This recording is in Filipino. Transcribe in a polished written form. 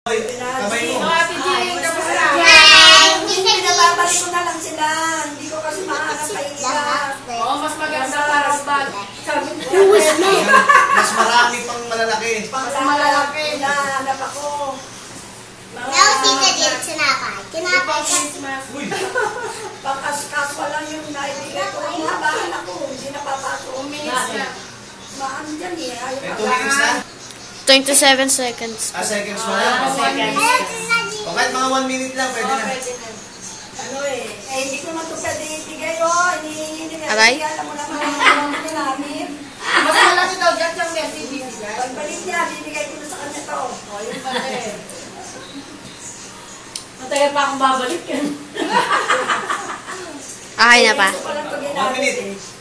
Kamay mo. Pinababalik ko na lang sila. Hindi ko kasi mahanap kayo nila. Oo, mas maganda para sa bag. Mas marami pang malalaki. Mas malalaki na hanap ako. Tita din, sinapay. Kinapay ka. Uy! Pangkas-kaswa lang yung naibigay ko. Ang habahan ako. Hindi napapasok. 2 minutes na. Maan dyan eh. Ayaw May pa. 2 minutes na? 27 seconds. Seconds mo lang. O kahit mga 1 minute lang, pwede na. Ano eh. Hindi ko naman ito pwede ibigay o. Hindi Aray? alam mo naman ang namin. Mas malaki daw dyan siyang Messi bibigay. Pagbalik niya, bibigay ko na sa kanya to. O, yun pala eh. Matagal pa akong babalik yan. Okay na pa. Ito pa lang ito 1 ginagawa minute. eh.